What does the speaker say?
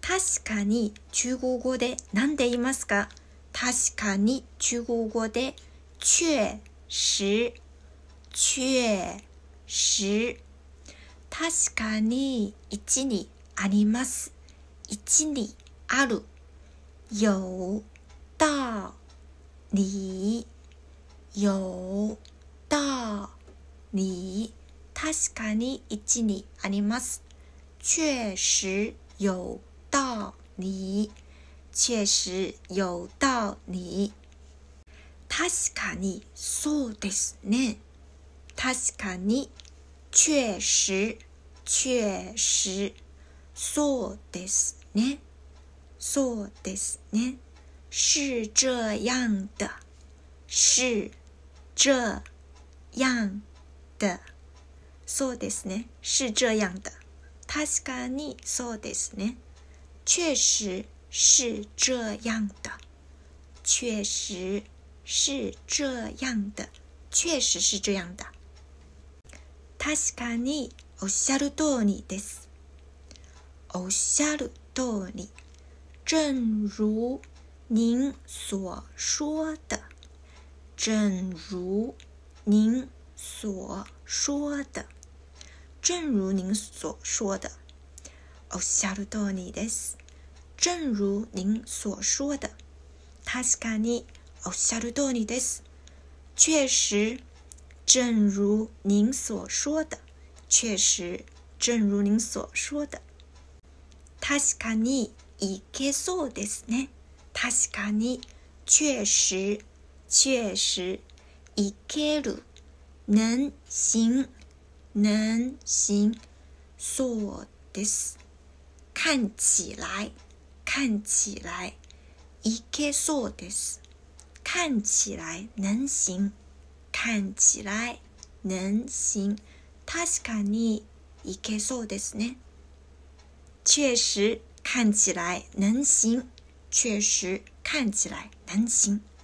確かに中国語で何て言いますか？確かに中国語で確实確实。確かに一にあります。一にある。有道理有道理。確かに一にあります。確实有道理確实有道理。確かにそうですね。確かに確实確实そうですね。そうですね。是这样的是这样的そうですね。是这样的。確かにそうですね。確实是这样的。確实是这样的。確实是这样的。確かにおっしゃる通りです。おっしゃる通り。正如您所说的。正如您所说的。正如您所说的。おっしゃる通りです。正如您所说的。確かにおっしゃる通りです。確实正如您所说的。確实正如您所说的。確かにいけそうですね。確かに確实確实いける能行能行そうです。看起来看起来いけそうです。看起来能行看起来能行。確かにいけそうですね。確实看起来能行。確实看起来能行。